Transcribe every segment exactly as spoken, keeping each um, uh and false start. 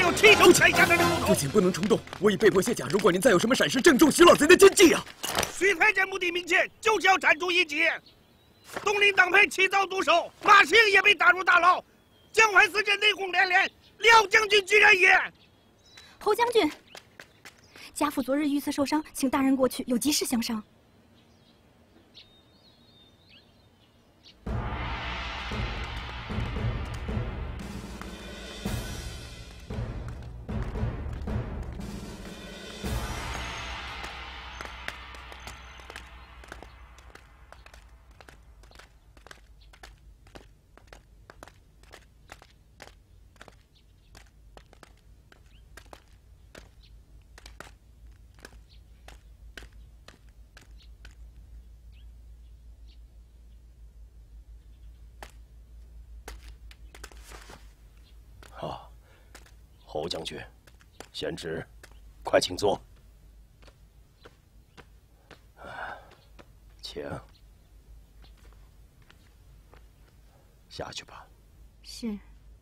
要亲手砍下他的骨头。 父亲不能冲动，我已被迫卸甲。如果您再有什么闪失，正中徐老贼的奸计啊！ 徐太监目的明确，就是要铲除异己。东林党派起早毒手，马兴也被打入大牢，江淮四镇内讧连连，廖将军居然也…… 侯将军，家父昨日遇刺受伤，请大人过去，有急事相商。 啊，侯将军，贤侄，快请坐。请下去吧。 是。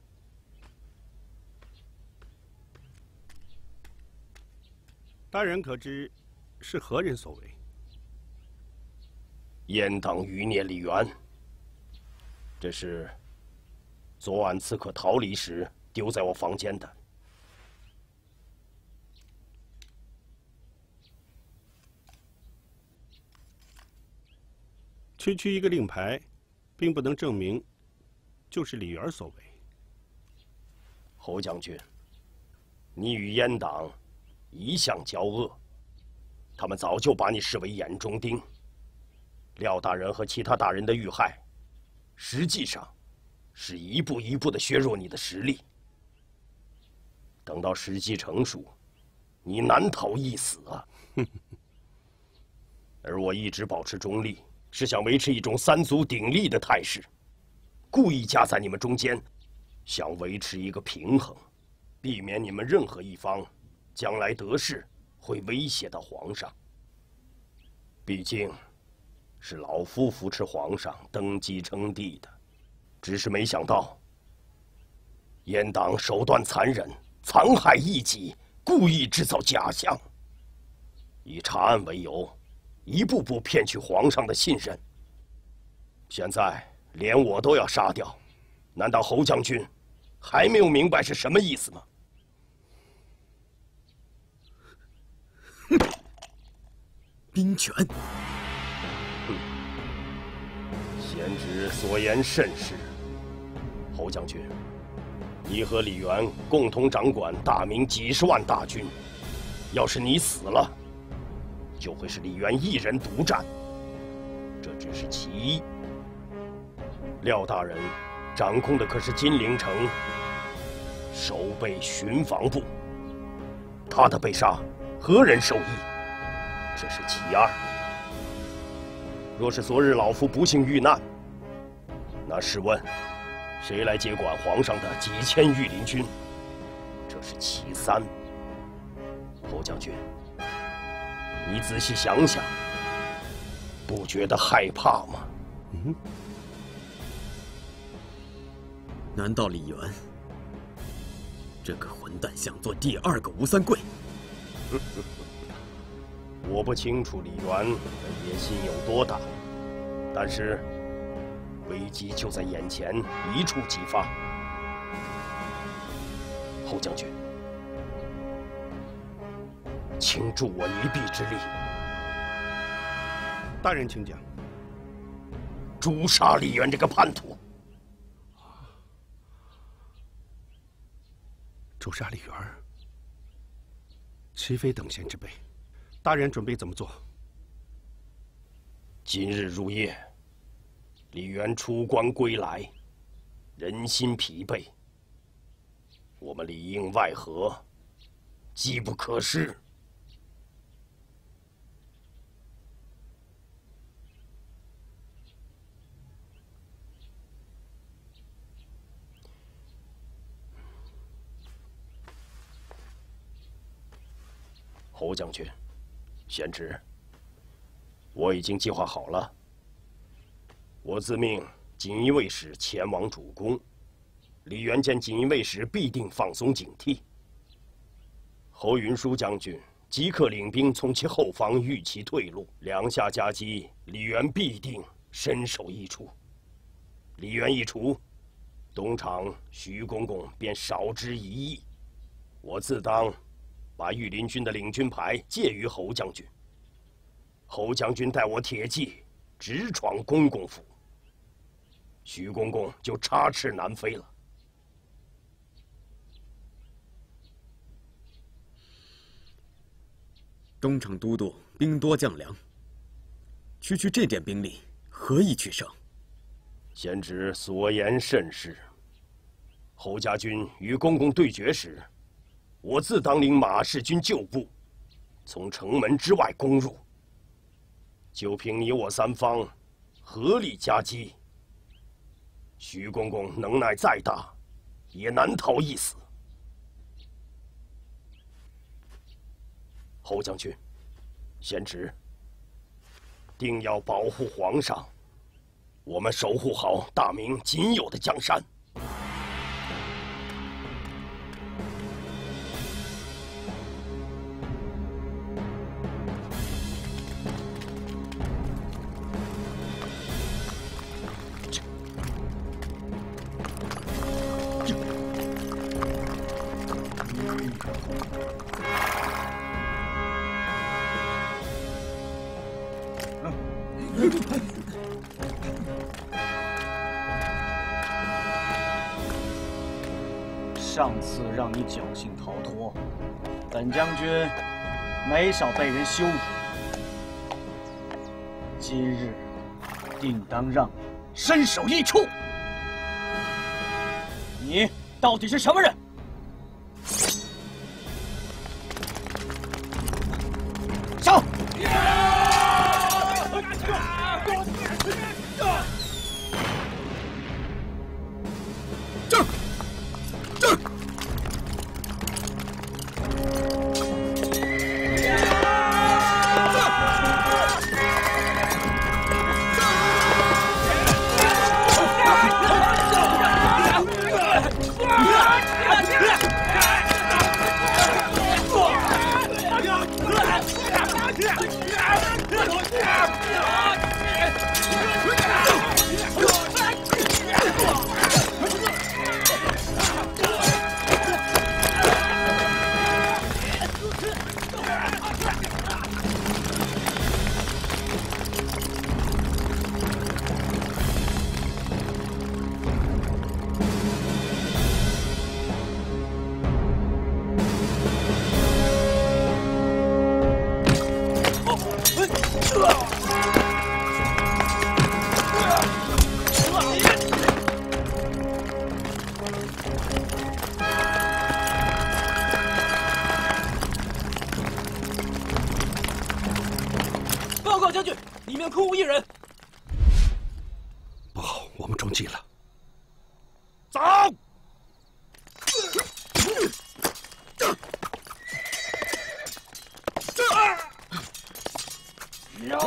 大人可知是何人所为？ 阉党余孽李元，这是昨晚刺客逃离时丢在我房间的。 区区一个令牌，并不能证明就是李元所为。 侯将军，你与阉党一向交恶，他们早就把你视为眼中钉。廖大人和其他大人的遇害，实际上是一步一步的削弱你的实力。等到时机成熟，你难逃一死啊！而我一直保持中立，是想维持一种三足鼎立的态势，故意夹在你们中间，想维持一个平衡，避免你们任何一方将来得势会威胁到皇上。毕竟，是老夫扶持皇上登基称帝的，只是没想到，阉党手段残忍，残害异己，故意制造假象，以查案为由，一步步骗取皇上的信任。现在连我都要杀掉，难道侯将军还没有明白是什么意思吗？ 哼，兵权。 贤侄所言甚是。侯将军，你和李元共同掌管大明几十万大军，要是你死了，就会是李元一人独占，这只是其一。廖大人掌控的可是金陵城守备巡防部，他的被杀，何人受益？这是其二。若是昨日老夫不幸遇难，那试问，谁来接管皇上的几千御林军？这是其三。侯将军，你仔细想想，不觉得害怕吗？ 嗯。难道李元这个混蛋想做第二个吴三桂？ 我不清楚李元的野心有多大，但是危机就在眼前，一触即发。侯将军，请助我一臂之力。 大人请讲。 诛杀李元这个叛徒。 诛杀李元，岂非等闲之辈？大人准备怎么做？ 今日入夜，李元出关归来，人心疲惫，我们里应外合，机不可失。侯将军，贤侄，我已经计划好了。我自命锦衣卫使前往主攻，李元见锦衣卫使必定放松警惕， 侯云舒将军即刻领兵从其后方御其退路，两下夹击，李渊必定身首异处。李渊一除，东厂徐公公便少之一役。我自当把御林军的领军牌借于侯将军。侯将军待我铁骑直闯公公府，徐公公就插翅难飞了。 东厂都督兵多将良，区区这点兵力，何以取胜？ 贤侄所言甚是。侯家军与公公对决时，我自当领马士军旧部，从城门之外攻入。就凭你我三方合力夹击，徐公公能耐再大，也难逃一死。侯将军，贤侄，定要保护皇上。我们守护好大明仅有的江山。 上次让你侥幸逃脱，本将军没少被人羞辱。今日定当让你身首异处。你到底是什么人？上！ 报告将军，里面空无一人。 不好，我们中计了。 走！ 呀！